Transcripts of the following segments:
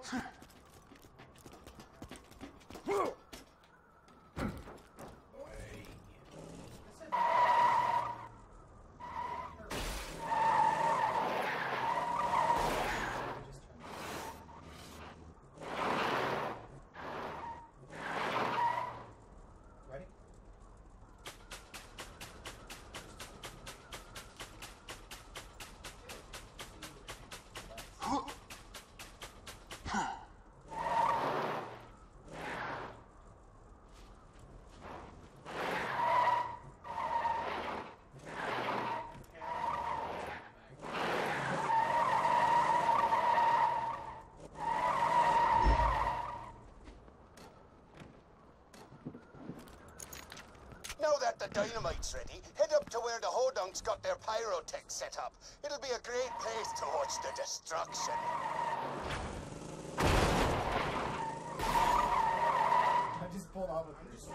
Now that the dynamite's ready, head up to where the Hodunks got their pyrotech set up. It'll be a great place to watch the destruction. I just pulled off a piece.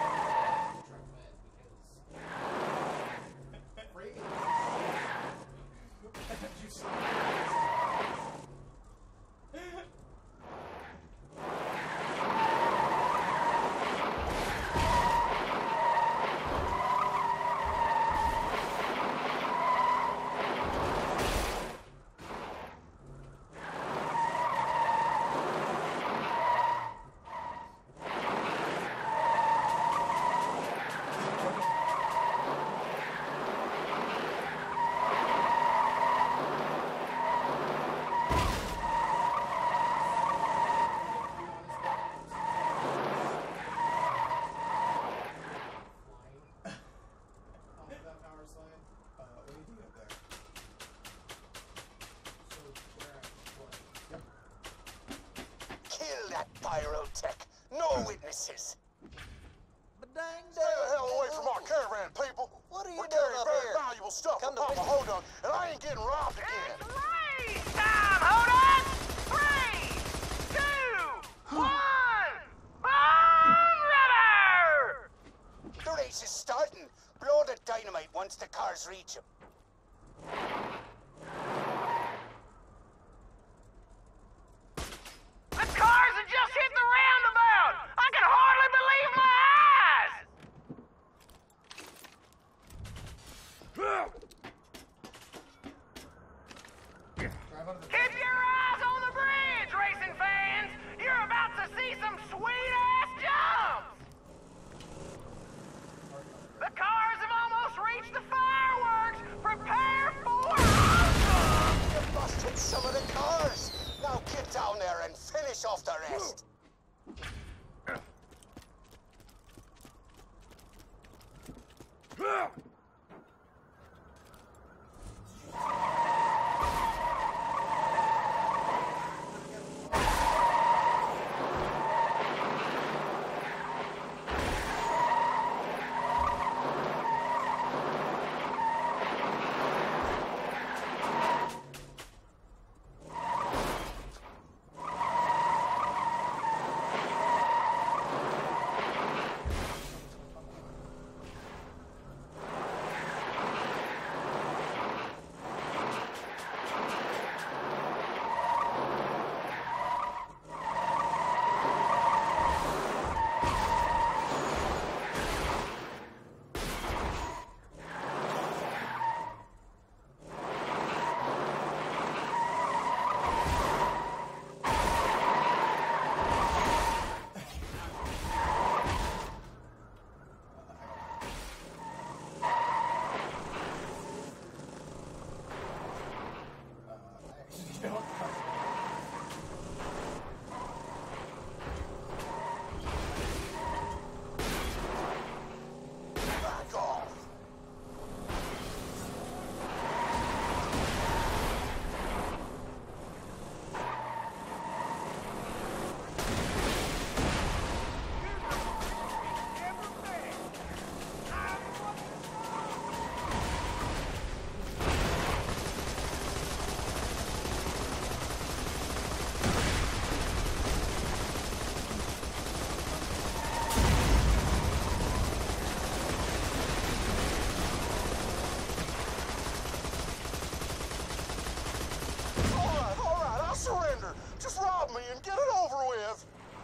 Pyrotech. No witnesses. But dang, Stay the hell away from our caravan, people. What are you We're doing carrying up very here? valuable stuff Come from to Papa Hodunk, and I ain't getting robbed again. It's race time, hold on! 3, 2, 1, boom, rubber! The race is starting. Blow the dynamite once the cars reach him. The cars have just hit the roundabout! I can hardly believe my eyes! Keep your eyes on the bridge, racing fans! You're about to see some sweet-ass jumps! The cars have almost reached the fireworks! Prepare for awesome! You busted some of the cars. Now get down there and finish off the rest. here. Just rob me and get it over with.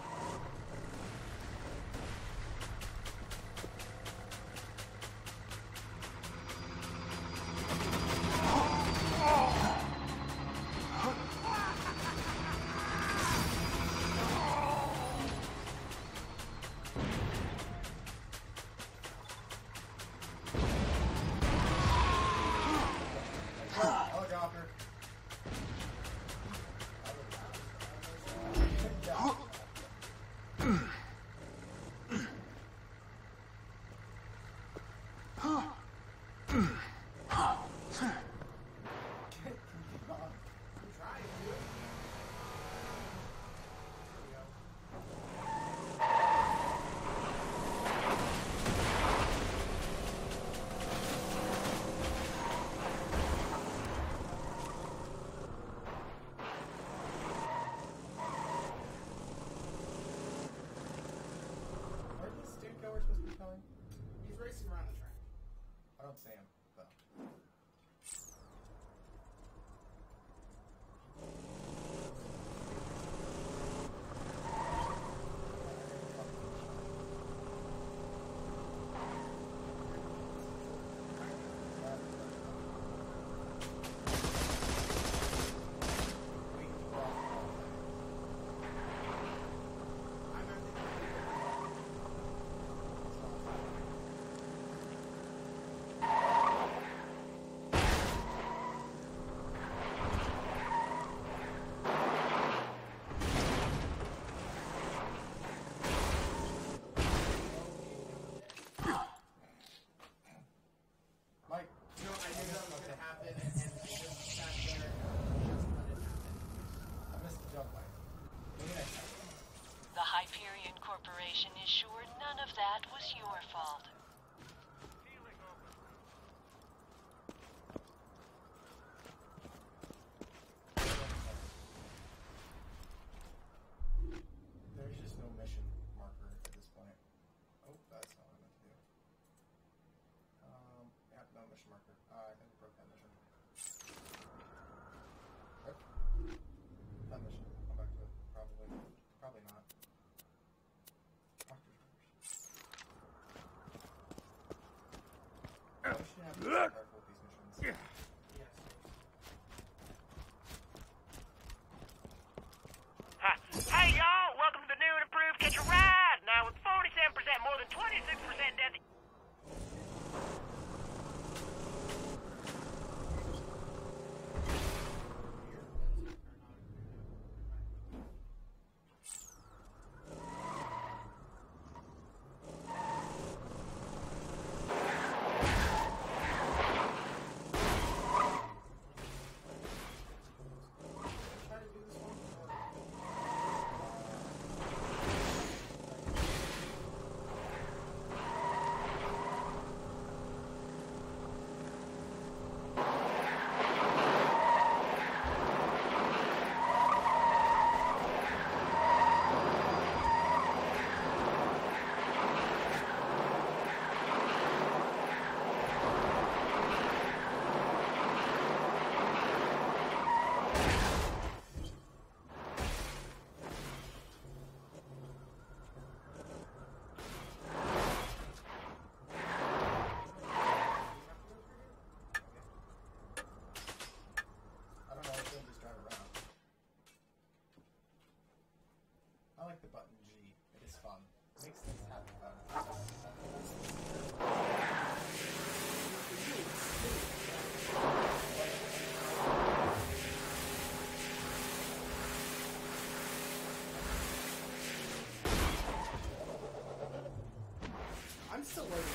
Helicopter. He's racing around the track. I don't see him, though. Corporation is sure none of that was your fault. There's just no mission marker at this point. Oh, that's not what I meant to do. Yeah, no mission marker. I think I broke that mission. What? That mission. Come back to it. Probably not. I should have to be careful with these missions. Yes. Hey, y'all! Welcome to the new and improved Catch a Ride! Now with 47% more than 26% death. I like the button G. It is fun. It makes things happen better. I'm still waiting.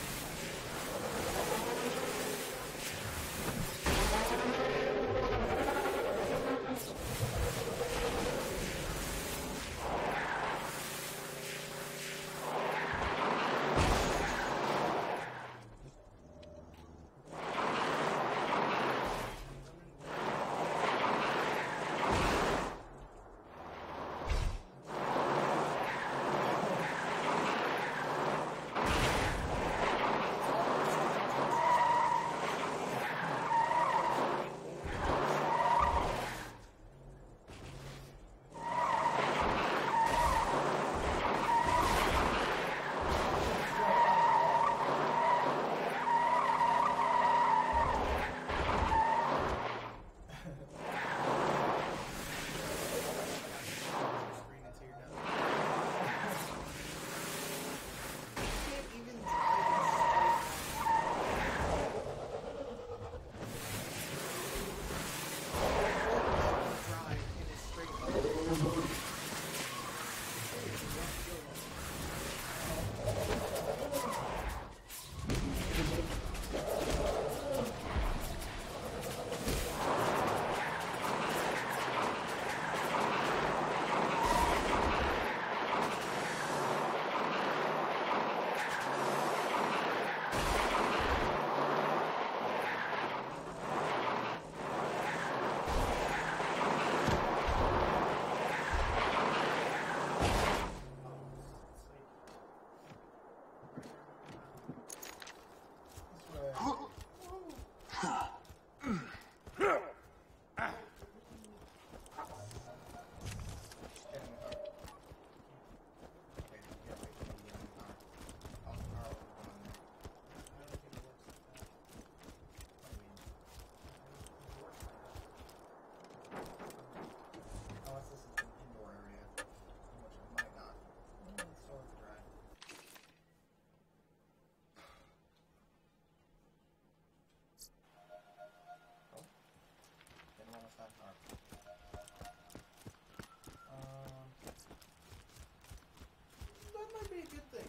might be a good thing.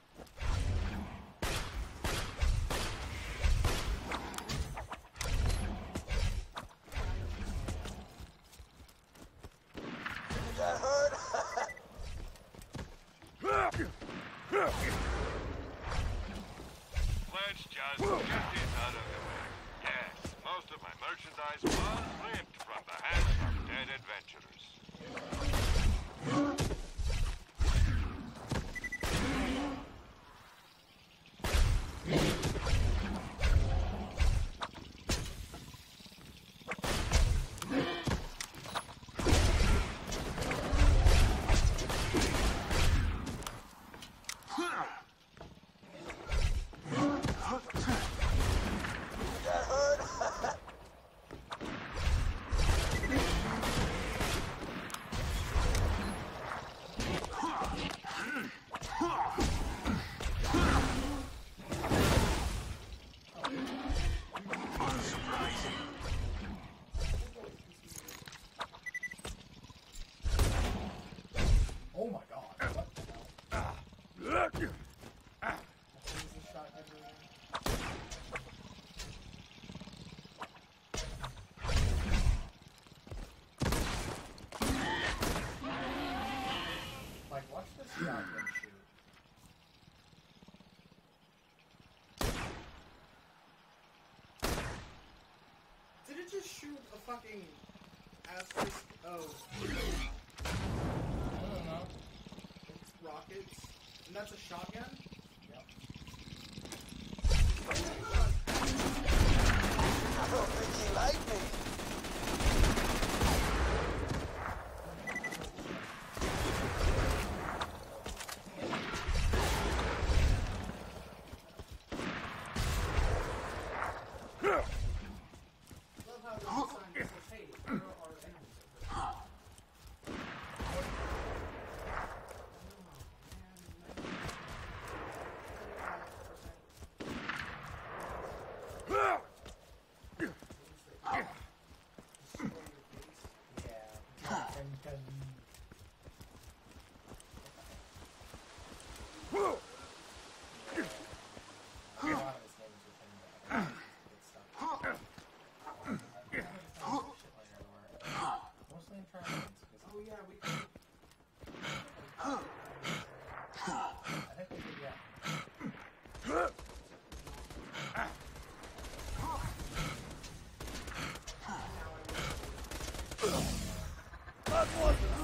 That hurt? Let's just get this out of the way. Yes, most of my merchandise was ripped from the hands of dead adventurers. That hurt? Oh my god. What the hell? What is this shotgun doing? Like, watch this shotgun shoot. Did it just shoot a fucking asterisk? Oh, I don't know. it's rockets. And that's a shotgun? Yep. I don't think he liked me. Love how there's a sign that says, hey, there are enemies over there. Yeah. And a lot of his names are pretty bad. Good stuff. Shit like everywhere. Mostly in tournaments. Oh yeah, we can. I think we did, yeah. That wasn't